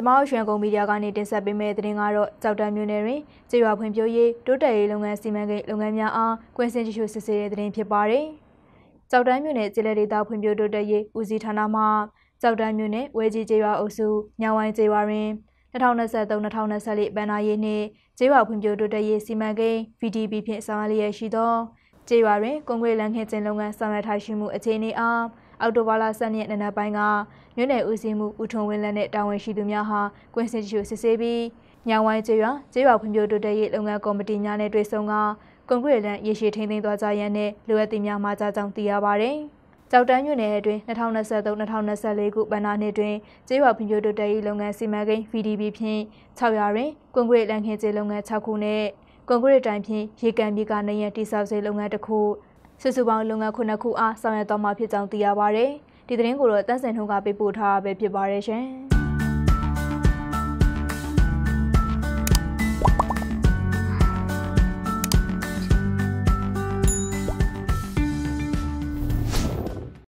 ကျမတို့ရွှေကုန်းမီဒီယာကနေတင်ဆက်ပေးမယ့်သတင်းကတော့ကြောက်တန်းမြို့နယ်တွင်ကျေးရွာဖွံ့ဖြိုးရေးတိုးတက်ရေးလုပ်ငန်းစီမံကိန်းလုပ်ငန်းများအားကွင်းဆင်းကြည့်ရှုစစ်ဆေးတဲ့သတင်းဖြစ်ပါတယ်။ကြောက်တန်းမြို့နယ်ကျေးလက်ဒေသဖွံ့ဖြိုးတိုးတက်ရေးဦးစီးဌာနမှကြောက်တန်းမြို့နယ်ဝဲကြီးကျေးရွာအုပ်စုညောင်ဝိုင်းကျေးရွာတွင်2023-2024ဘဏ္ဍာရေးနှင့်ကျေးရွာဖွံ့ဖြိုးတိုးတက်ရေးစီမံကိန်း VDP ဖြင့်ဆောင်ရွက်လျက်ရှိသောကျေးရွာတွင်ကွန်ကရစ်လမ်းခင်းကျင်းလုပ်ငန်းဆောင်ရွက်ထားရှိမှုအခြေအနေအားအောက်တိုဘာလ12ရက်နေ့ပိုင်းကမြို့နယ်ဦးစီးမှုဦးထွန်းဝင်းလက်နှင့်တာဝန်ရှိသူများဟာကွင်းဆင်းကြည့်ရှုစစ်ဆေးပြီးညောင်ဝိုင်းကျေးရွာဖွံ့ဖြိုးတိုးတက်ရေးလုပ်ငန်းကော်မတီများနဲ့တွေ့ဆုံကကွန်ကရစ်လမ်းရေရှည်ထိန်းသိမ်းသွားကြရန်နဲ့လိုအပ်သည့်များမှာကြားကြောင်းသိရပါသည်။ကြောက်တန်းမြို့နယ်အတွင်း2023-2024ခုဘဏ္ဍာနှစ်တွင်ကျေးရွာဖွံ့ဖြိုးတိုးတက်ရေးလုပ်ငန်းစီမံကိန်း VDP ဖြင့်6ရွာတွင်ကွန်ကရစ်လမ်းခင်းကျင်းလုပ်ငန်း6ခုနဲ့ကွန်ကရစ်တိုင်ဖြင့်ရေကန်မြေကနေရန်တိစောက်စေလုပ်ငန်းတစ်ခုစုစုပေါင်းလုပ်ငန်း9ခုအားဆောင်ရွက်သွားမှာဖြစ်ကြောင်းသိရပါသည်။ဒီသတင်းကိုတော့တန်းစင်ထုံးကပေးပို့ထားတာပဲဖြစ်ပါတယ်ရှင်။